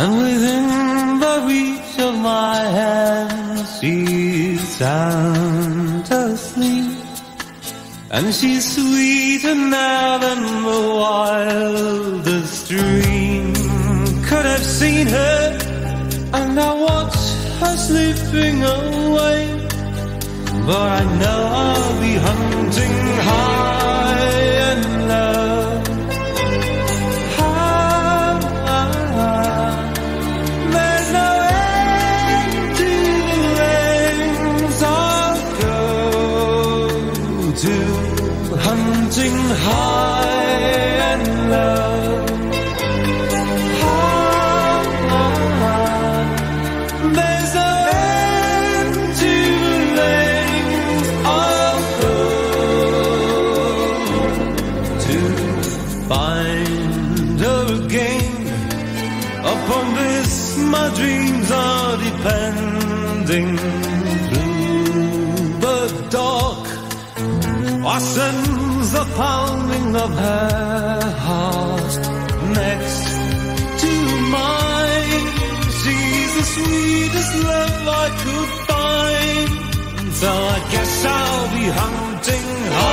and within the reach of my hand she's sound asleep. And she's sweeter now than the wildest dream could have seen her. And I watch her slipping away, but I know I'll be hunting high and low. There's no end to the lengths I'll go to, hunting high and low. There's no end to the lengths I'll go to find her again. Upon this my dreams are depending. Through the dark I sense the pounding of her heart next to mine. She's the sweetest love I could find, so I guess I'll be hunting hard.